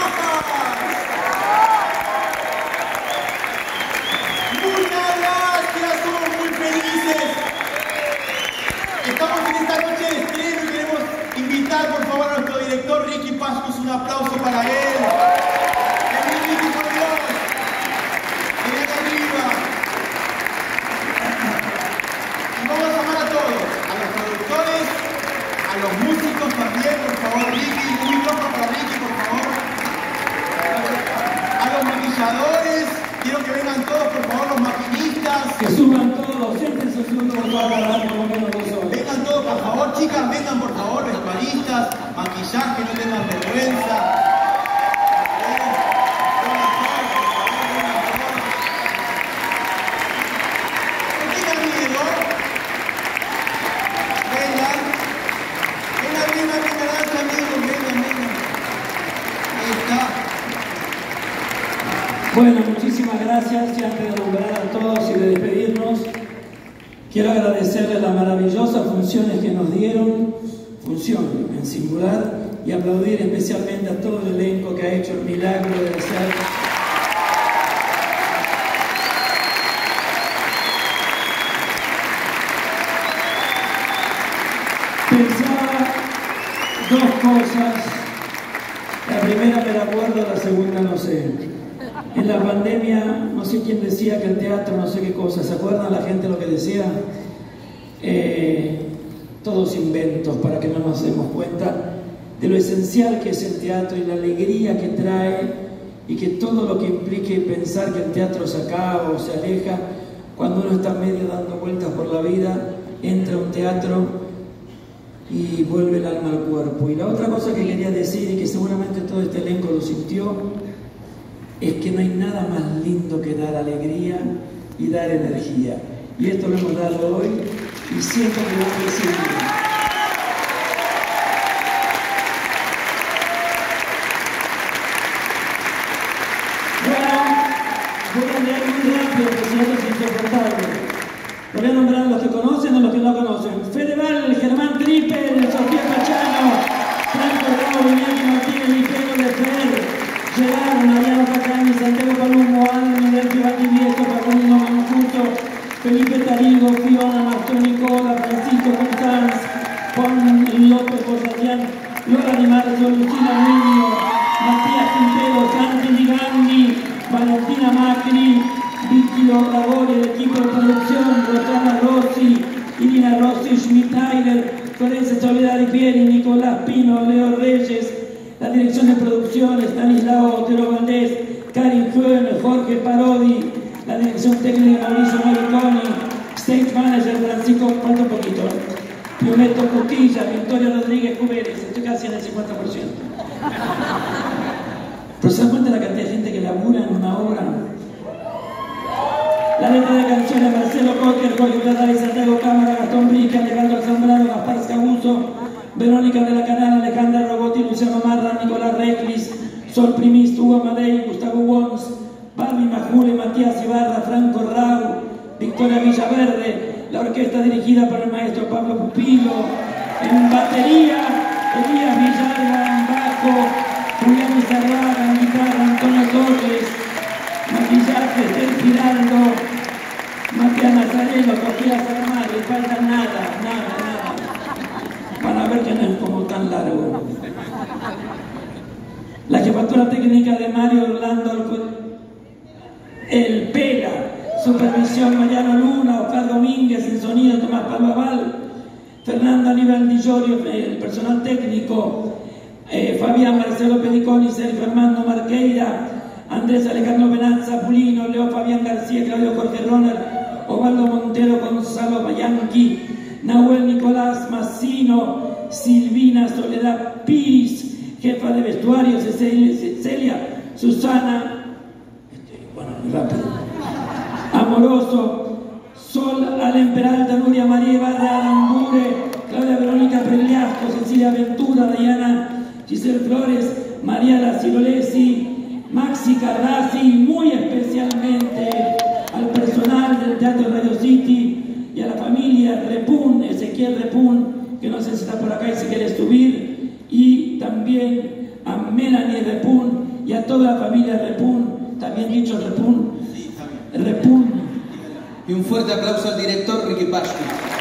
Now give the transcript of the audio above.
Muchas gracias, somos muy felices. Estamos en esta noche de estreno y queremos invitar por favor a nuestro director Ricky Pascus, un aplauso para él. Vení, Ricky, por Dios. Vení acá arriba. Y vamos a llamar a todos, a los productores, a los músicos también, por favor, Ricky, un micrófono para Ricky, por favor. A los maquilladores, quiero que vengan todos, por favor, los maquinistas. Que suban todos, siéntense subiendo por toda la por lo menos 2 horas. Vengan todos, por favor, chicas, vengan, por favor, vestuaristas, maquillaje, no tengan vergüenza. No tengan miedo. Vengan. Vengan, amigos, vengan. Ahí está. Bueno, muchísimas gracias. Y antes de nombrar a todos y de despedirnos, quiero agradecerles las maravillosas funciones que nos dieron, función en singular, y aplaudir especialmente a todo el elenco que ha hecho el milagro de ser. Pensaba 2 cosas. La primera me la acuerdo, la segunda no sé. En la pandemia, no sé quién decía que el teatro no sé qué cosa. ¿Se acuerdan la gente lo que decía? Todos inventos para que no nos demos cuenta de lo esencial que es el teatro y la alegría que trae, y que todo lo que implique pensar que el teatro se acaba o se aleja, cuando uno está medio dando vueltas por la vida, entra a un teatro y vuelve el alma al cuerpo. Y la otra cosa que quería decir, y que seguramente todo este elenco lo sintió, es que no hay nada más lindo que dar alegría y dar energía. Y esto lo hemos dado hoy y siento que lo voy a seguir. Bueno, voy a leer muy rápido porque si no es insoportable. Voy a nombrar a los que conocen o a los que no conocen. Fedeval, Germán Trippel, Sofía Pachano, Franco Raúl, Iñaki Martínez, Miguel de Fer, Gerardo, Mariano Cacani, Santiago Palumbo, Ana Miguel Viejo, Paulino Mancuso, Felipe Tarigo, Fiona, Martín Nicola, Francisco Constanz, Juan López Bosatián, Lola Di Marzo, Lucina Muño, Matías Quintero, Santi Ligandi, Valentina Macri, Vicky Labori, el equipo de producción, Rosana Rossi, Irina Rossi, Schmidt Tyler, Florencia Soledad Pieri, Nicolás Pino, Leo Reyes, la dirección de producción, Stanislao Otero Valdés, Karin Höhn, Jorge Parodi, la dirección técnica, Mauricio Moriconi, Stage Manager, Francisco, falta un poquito, Violeto Cotilla, Victoria Rodríguez Cuberes, estoy casi en el 50%. Pero se dan cuenta la cantidad de gente que labura en una obra. La letra de canciones, Marcelo Cocker, Jorge Platari, Santiago Cámara, Gastón Brique, Alejandro Zambrano, Gaspar Scabuso, Verónica de la Canal, Alejandra Robotti, Luciano Marra, Nicolás Reclis, Sol Primis, Hugo Amadei, Gustavo Wons, Barbie Majule, Matías Ibarra, Franco Rau, Victoria Villaverde, la orquesta dirigida por el maestro Pablo Pupilo, en batería, Elías Villalba, en bajo, Julián Izarraga, en guitarra, Antonio Torres, maquillaje, Estel Giraldo, Matías Nazareno, Sofía Sarmar, le falta nada. Van a ver que no es como tan largo. La jefatura técnica de Mario Orlando El Pela, supervisión Mariano Luna, Oscar Domínguez, en sonido Tomás Palmaval, Fernando Aníbal Di Llorio, el personal técnico, Fabián Marcelo Pediconi, Sergio Armando Marqueira, Andrés Alejandro Benazza Pulino, Leo Fabián García, Claudio Jorge Roner, Osvaldo Montero, Gonzalo Bayanqui, Nahuel Nicolás Massino, Silvina Soledad Piris, jefa de vestuario, Celia Susana, rápido, Amoroso, Sol Alem Peralta, Nuria María Ibarra Arambure, Claudia Verónica Pregliasco, Cecilia Ventura, Diana Giselle Flores, María La Cirolesi, Maxi Carrassi, y muy especialmente al personal del Teatro Radio City y a la familia Repun, Ezequiel Repun, que no sé si está por acá y si quiere subir, y también a Melanie Repun y a toda la familia Repun. ¿Está bien dicho Repun? Sí, está bien. Repun. Y un fuerte aplauso al director Ricky Pascu.